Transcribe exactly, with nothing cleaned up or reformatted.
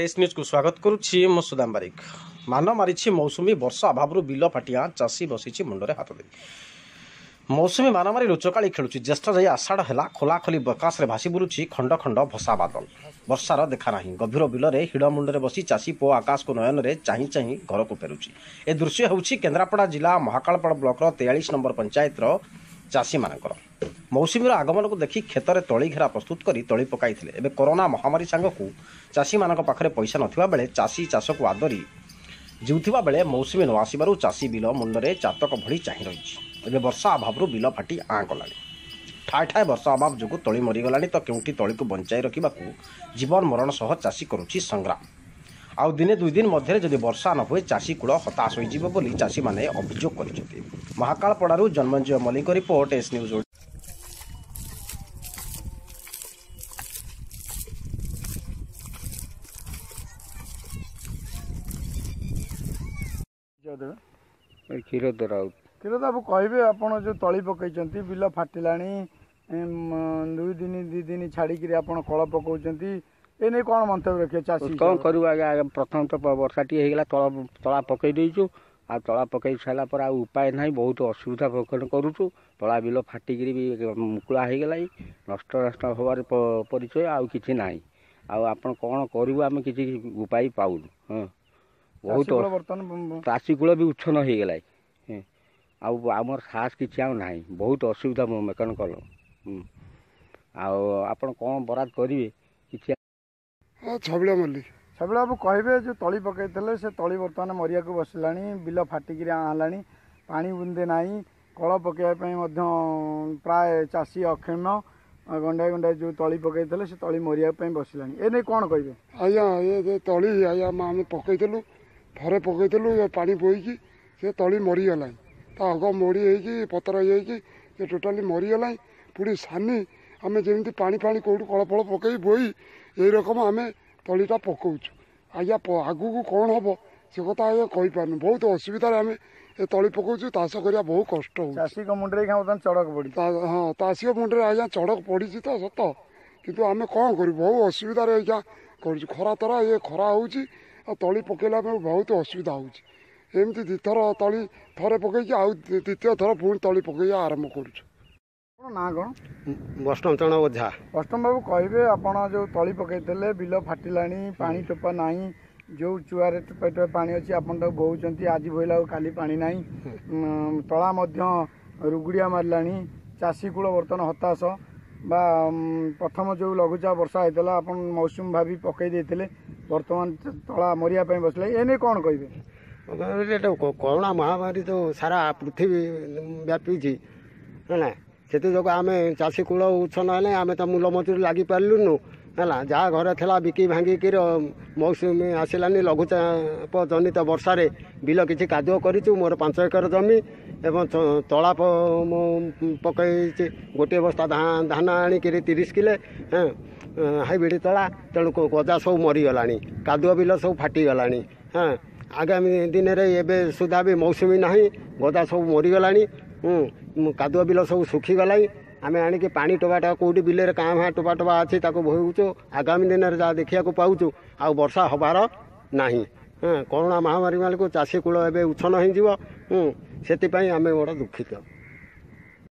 S news को स्वागत करुच्ची मो सुदाम बारिक। मान मारी मौसुमी वर्षा अभाव बिल फाटिया चाषी बसी मुंडे हाथ दे मौसुमी मान मारी लुचकाड़ी खेलुची ज्येष्ठ जाई आषाढ़ है खोलाखोली आकाश में भासी बुलुची खंड खंड भसा बादल वर्षार देखा ना गभीर बिल में हिड़ मुंडे बसी चाषी पो आकाश को नयन में चाह चाह घर को फेरुची। ए दृश्य होउची केन्द्रापड़ा जिला महाकालपड़ ब्लॉक तेयालीस नंबर पंचायत चाषी मानकर मौसुमीर आगमन को देखि खेत में तली घेरा प्रस्तुत कर तली पकाई एबे कोरोना महामारी सांग को चाषी मान पाखे पैसा नथिबा बेले चाषी चाष को आदरी जीउथिबा बेले मौसुमी न आसिबारु चाषी बिल मुंडरे चातक भली चाहि रहिछि। एबे वर्षा अभाव बिल फाटी आँ कलानी ठाए ठाए वर्षा अभाव जो तली मरीगलानी तो केउठी तली को बंचाई रखा जीवन मरण सह चाषी करुछि संग्राम। आउ दिने दुई दिन मध्य जदि वर्षा न हुए चाषी कूल हताश हो बोली चाषी माने अभियोग कर महाकालपड़ारू Janmenjay Mallik report S news. Kshirod Rout Kshirod babu कहे आप जो तली पकई बिल फाटिला दुई दिन दी दिन छाड़िकी आप कल पकाउंट ए नहीं कौन मंतव्य रखे चाषी कौन करूँ आगे प्रथम तो वर्षा टी तला तला पकई देचु आ तला पकई सारापर आ उपाय ना बहुत असुविधा करुचु तला बिल फाटिक भी मुकुला हो गला नष्ट नष्ट हबार परिचय आउ कि ना आप कौन करूँ आम कि उपाय पाऊनु। हाँ बहुत चाषी कूल भी उच्छन हो गला आमर साहस कि ना बहुत असुविधा मेकन कल आप कौन बराद करेंगे कि छबिला मल्लिक छबिला बाबू कहे जो तली पकई से तली बर्तमान मरिया को बसला बिल फाटिक आला पानी बुंदे ना कल पकड़ापी प्राय चाषी अक्षम गंडाई गंडाई जो तली पकई से तली मरिया बसला ए नहीं कौन कहे आज्ञा ये तली आज्ञा आम पकईलु थरे पकईलु पानी बोईकी से तली मरीगला अग मोड़ी हो पतर हो टोटाली मरीगला पुणी सानी आम जमी पानी पानी कौटू कल फल पकई बोई यही रकम आम तलीटा पकाउछु आज्ञा आगू को कौन हम से कथा आज्ञा कहीपार बहुत असुविधा आम ए तली पकाउछु चाष करा बहुत कष्ट हो चाषी मुंडे चढ़क पड़ी हाँ चाषी मुंडे आज्ञा चढ़क पड़ी तो सत किंतु आम कौन करूँ बहुत असुविधा आज्ञा कर खरा तरा ये खरा हो तली पकईला बहुत असुविधा होमती दुथर तली थरे पकई आउ द्वितीय थर पुणी तली पकई आरंभ करुँ ना कौन बष्टम चण ओझा बष्टम बाबू कहे आप जो तली पकई बिल फाटिला पानी टोपा ना जो चुआरे टोपा टोपा पानी अच्छी आप बोचंती आज बोला काली पानी ना तला रुगुड़िया मारला चाषी कूल बर्तमान हताश बा प्रथम जो लघुचाप वर्षा होता आप मौसुम भावी पकई देते बर्तमान तला मरिया बसले ए नहीं कौन कहे कोरोना महामारी तो सारा पृथ्वी व्यापी है से जो आम चाषी कूल उच्छन है आम तो मूल मजूरी लगी पार्लुनु है जहाँ घर थी बिकी भांगिकी मौसुमी आसलानी लघुचाप जनित वर्षा बिल किसी कादुଅ करूँ मोर पांच एकर जमी एवं तला पकई गोटे बस्ता धान आणिक तीस किले हाँ हाइब्रिड तला तेणु गजा सब मरीगला कादुଅ बिल सब फाटीगला हाँ आगामी दिन में सुधा भी मौसुमी ना गजा सब मरीगला कादुଅ बिल सब सुखीगला आम आणिक पानी टोपाटा कौटी बिल काँ भाँ टोपा टोपा अच्छी बोचु आगामी दिन में जहाँ देखा पाऊँ आ वर्षा हबार ना हाँ कोरोना महामारी माल को चाषी कूल एवं उच्छन हो से आम बड़ा दुखित।